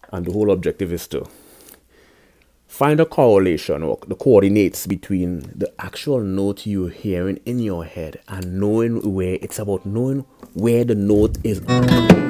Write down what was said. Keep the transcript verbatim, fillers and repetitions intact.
And the whole objective is to find a correlation or the coordinates between the actual note you're hearing in your head and knowing where it's about knowing where the note is